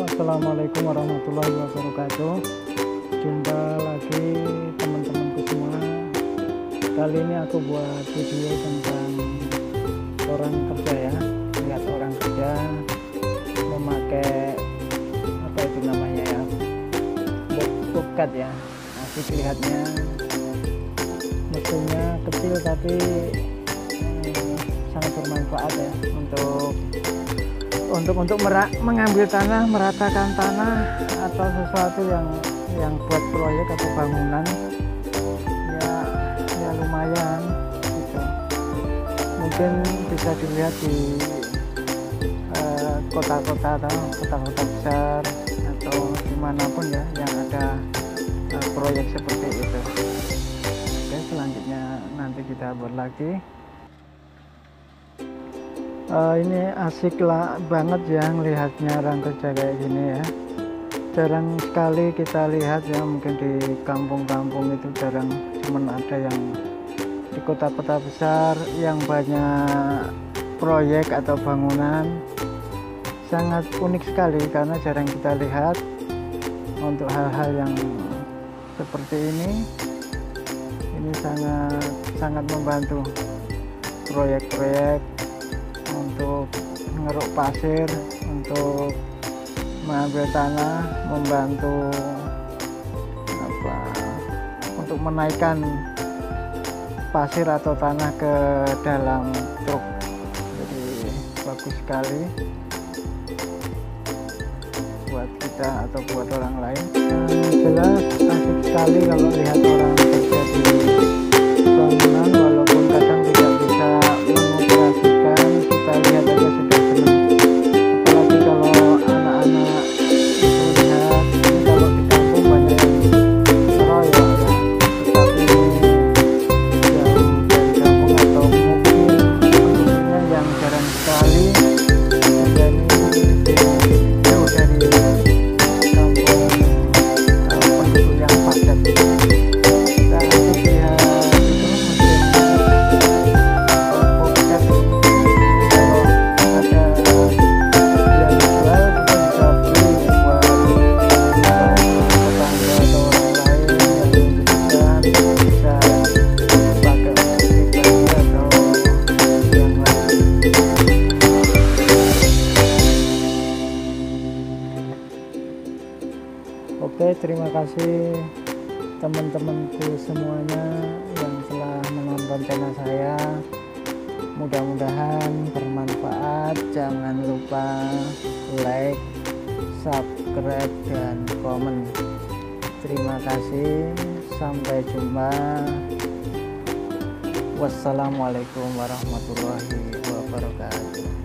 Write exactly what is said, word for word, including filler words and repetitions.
Assalamualaikum warahmatullahi wabarakatuh. Jumpa lagi teman-temanku semua. Kali ini aku buat video tentang orang kerja ya. Lihat orang kerja memakai apa itu namanya ya, bobcat ya. Asik lihatnya. Mesinnya kecil tapi eh, sangat bermanfaat ya untuk untuk untuk merak, mengambil tanah, meratakan tanah atau sesuatu yang yang buat proyek atau bangunan ya, ya lumayan gitu. Mungkin bisa dilihat di kota-kota uh, atau kota-kota besar atau dimanapun ya yang ada uh, proyek seperti itu. Oke, selanjutnya nanti kita buat lagi. Uh, ini asik lah banget ya melihatnya orang kerja kayak gini ya. Jarang sekali kita lihat ya, mungkin di kampung-kampung itu jarang, cuman ada yang di kota-kota besar yang banyak proyek atau bangunan. Sangat unik sekali karena jarang kita lihat. Untuk hal-hal yang seperti ini ini sangat sangat membantu proyek-proyek untuk mengeruk pasir, untuk mengambil tanah, membantu apa untuk menaikkan pasir atau tanah ke dalam truk. Jadi bagus sekali buat kita atau buat orang lain. Yang jelas asik sekali kalau lihat orang kerja di bangunan, walaupun kadang tidak bisa mengoperasikan, kita lihat aja sudah senang. Apalagi kalau anak-anak itu lihat, ini kalau di kampung banyak yang ngeroyok ya, tetapi ini yang dari kampung atau mungkin penduduknya yang jarang sekali, dan ini jauh dari kampung uh, penduduk yang padat. Kita asik lihat itu mesin bobcat ini. Kalau ada yang jual, kita bisa beli buat tetangga atau orang lain yang membutuhkan, bisa dipakai untuk pribadi atau yang lain. Oke, terima kasih teman-temanku semuanya yang telah menonton channel saya. Mudah-mudahan bermanfaat. Jangan lupa like, subscribe, dan komen. Terima kasih. Sampai jumpa. Wassalamualaikum warahmatullahi wabarakatuh.